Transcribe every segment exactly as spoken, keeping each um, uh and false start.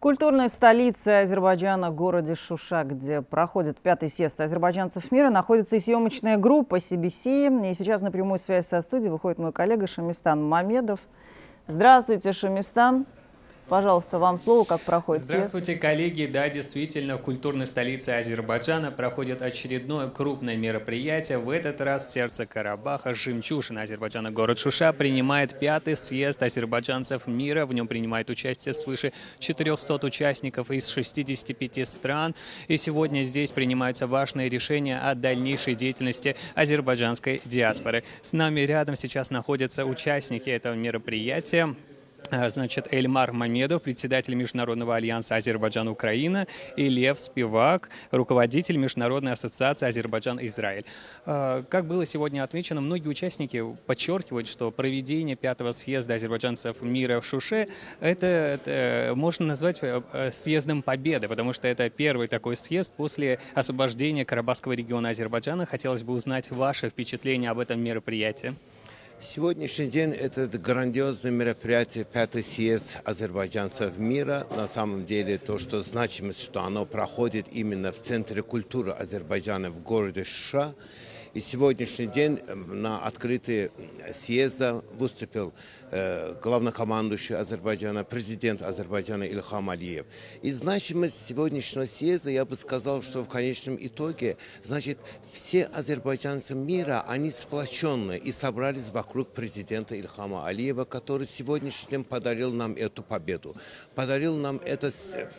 культурной столице Азербайджана, городе Шуша, где проходит пятый съезд азербайджанцев мира, находится и съемочная группа си би си. И сейчас на прямую связь со студией выходит мой коллега Шамистан Мамедов. Здравствуйте, Шамистан. Пожалуйста, вам слово, как проходит съезд. Здравствуйте, коллеги. Да, действительно, в культурной столице Азербайджана проходит очередное крупное мероприятие. В этот раз сердце Карабаха, жемчужина Азербайджана, город Шуша, принимает пятый съезд азербайджанцев мира. В нем принимает участие свыше четырёхсот участников из шестидесяти пяти стран. И сегодня здесь принимаются важные решения о дальнейшей деятельности азербайджанской диаспоры. С нами рядом сейчас находятся участники этого мероприятия. Значит, Эльмар Мамедов, председатель Международного альянса Азербайджан-Украина, и Лев Спивак, руководитель Международной ассоциации Азербайджан-Израиль. Как было сегодня отмечено, многие участники подчеркивают, что проведение пятого съезда азербайджанцев мира в Шуше это, это можно назвать съездом победы, потому что это первый такой съезд после освобождения Карабахского региона Азербайджана. Хотелось бы узнать ваши впечатления об этом мероприятии. Сегодняшний день это грандиозное мероприятие, пятый съезд азербайджанцев мира. На самом деле то, что значимость, что оно проходит именно в Центре культуры Азербайджана в городе Шуша. И сегодняшний день на открытии съезда выступил э, главнокомандующий Азербайджана, президент Азербайджана Ильхам Алиев. И значимость сегодняшнего съезда, я бы сказал, что в конечном итоге, значит, все азербайджанцы мира, они сплоченные и собрались вокруг президента Ильхама Алиева, который сегодняшний день подарил нам эту победу, подарил нам этот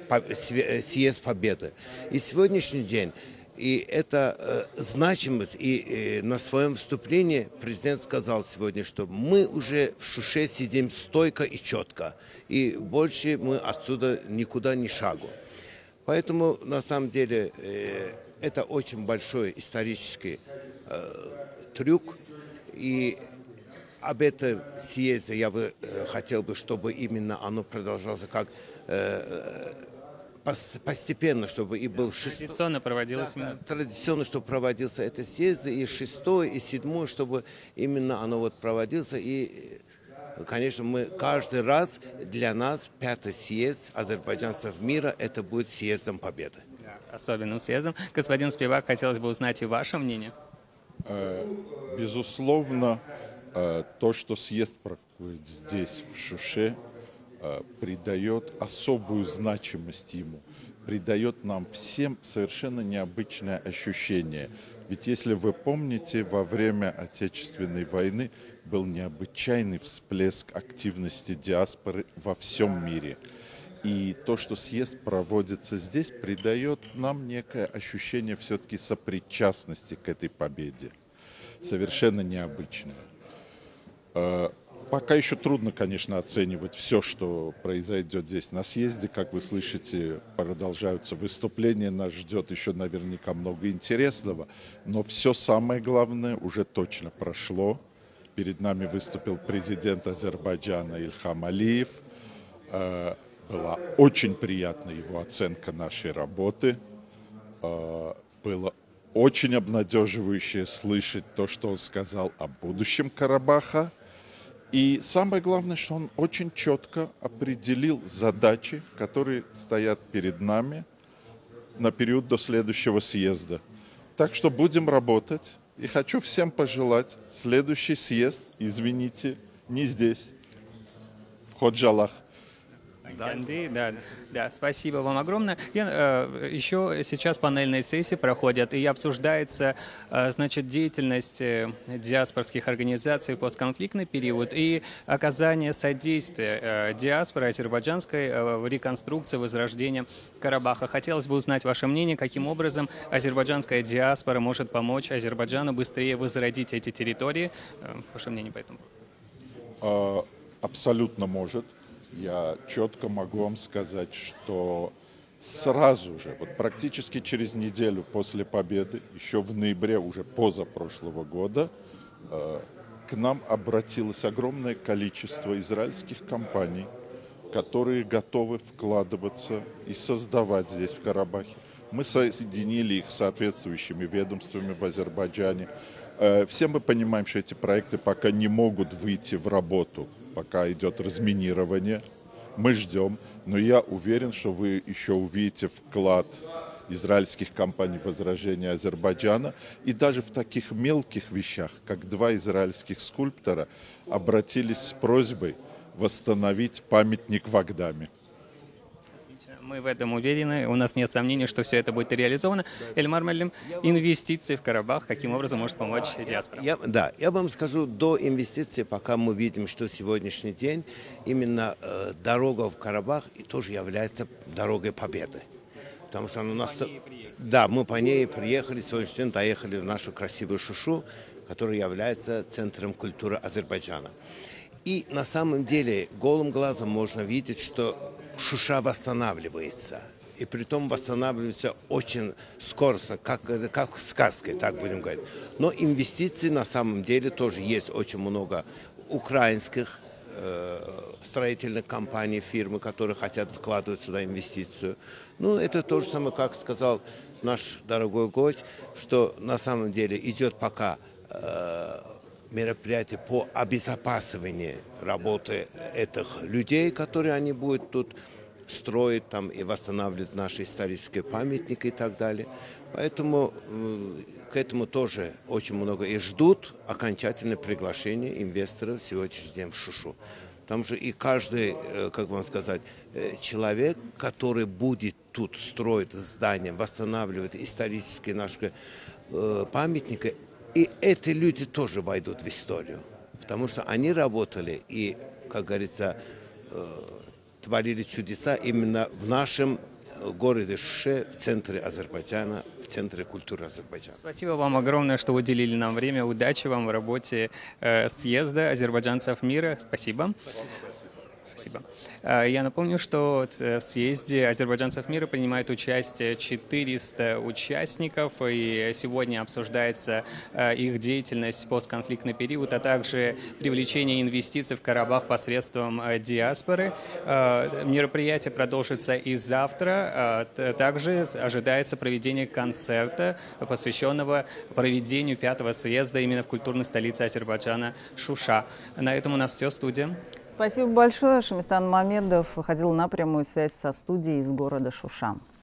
съезд победы. И сегодняшний день И это э, значимость, и э, на своем выступлении президент сказал сегодня, что мы уже в Шуше сидим стойко и четко, и больше мы отсюда никуда не шагу. Поэтому, на самом деле, э, это очень большой исторический э, трюк, и об этом съезде я бы э, хотел бы, чтобы именно оно продолжалось как э, постепенно, чтобы и был шестой, традиционно проводилось, да, да, традиционно, чтобы проводился это съезд, и шестой, и седьмой, чтобы именно оно вот проводился. И, конечно, мы каждый раз для нас пятый съезд азербайджанцев мира это будет съездом победы. Да, особенным съездом. Господин Спивак, хотелось бы узнать и ваше мнение. Безусловно, то, что съезд проходит здесь, в Шуше, придает особую значимость ему, придает нам всем совершенно необычное ощущение. Ведь если вы помните, во время Отечественной войны был необычайный всплеск активности диаспоры во всем мире. И то, что съезд проводится здесь, придает нам некое ощущение все-таки сопричастности к этой победе. Совершенно необычное. Пока еще трудно, конечно, оценивать все, что произойдет здесь на съезде. Как вы слышите, продолжаются выступления, нас ждет еще наверняка много интересного. Но все самое главное уже точно прошло. Перед нами выступил президент Азербайджана Ильхам Алиев. Была очень приятна его оценка нашей работы. Было очень обнадеживающе слышать то, что он сказал о будущем Карабаха. И самое главное, что он очень четко определил задачи, которые стоят перед нами на период до следующего съезда. Так что будем работать. И хочу всем пожелать следующий съезд, извините, не здесь, в Ходжалах. Да, да, да, спасибо вам огромное. Я, э, еще сейчас панельные сессии проходят, и обсуждается, э, значит, деятельность э, диаспорских организаций в постконфликтный период и оказание содействия э, диаспоры азербайджанской э, в реконструкции, возрождении Карабаха. Хотелось бы узнать ваше мнение, каким образом азербайджанская диаспора может помочь Азербайджану быстрее возродить эти территории. Э, ваше мнение по этому? Абсолютно может. Я четко могу вам сказать, что сразу же, вот практически через неделю после победы, еще в ноябре уже позапрошлого года, э, к нам обратилось огромное количество израильских компаний, которые готовы вкладываться и создавать здесь, в Карабахе. Мы соединили их с соответствующими ведомствами в Азербайджане. Э, все мы понимаем, что эти проекты пока не могут выйти в работу, пока идет разминирование. Мы ждем, но я уверен, что вы еще увидите вклад израильских компаний в возрождение Азербайджана, и даже в таких мелких вещах, как два израильских скульптора обратились с просьбой восстановить памятник в Агдаме. Мы в этом уверены, у нас нет сомнений, что все это будет реализовано. Эльмар Муалим, инвестиции в Карабах, каким образом может помочь диаспора? Я, да, я вам скажу, до инвестиций, пока мы видим, что сегодняшний день именно э, дорога в Карабах и тоже является дорогой победы. Потому что она у нас... Да, мы по ней приехали, сегодняшний день доехали в нашу красивую Шушу, которая является центром культуры Азербайджана. И на самом деле голым глазом можно видеть, что Шуша восстанавливается. И притом восстанавливается очень скоростно, как, как в сказке, так будем говорить. Но инвестиций на самом деле тоже есть очень много украинских э, строительных компаний, фирмы, которые хотят вкладывать сюда инвестицию. Ну, это то же самое, как сказал наш дорогой гость, что на самом деле идет пока э, мероприятие по обезопасиванию работы этих людей, которые они будут тут строить там, и восстанавливать наши исторические памятники и так далее. Поэтому э, к этому тоже очень много и ждут окончательное приглашение инвесторов сегодняшний день в Шушу. Потому что и каждый, э, как вам сказать, э, человек, который будет тут строить здания, восстанавливать исторические наши э, памятники, и эти люди тоже войдут в историю, потому что они работали и, как говорится, творили чудеса именно в нашем городе Шуше, в центре Азербайджана, в центре культуры Азербайджана. Спасибо вам огромное, что уделили нам время. Удачи вам в работе э, съезда азербайджанцев мира. Спасибо. Спасибо. Я напомню, что в съезде азербайджанцев мира принимает участие четыреста участников, и сегодня обсуждается их деятельность в постконфликтный период, а также привлечение инвестиций в Карабах посредством диаспоры. Мероприятие продолжится и завтра. Также ожидается проведение концерта, посвященного проведению пятого съезда именно в культурной столице Азербайджана Шуша. На этом у нас все, студия. Спасибо большое. Шамистан Мамедов выходил на прямую связь со студией из города Шуша.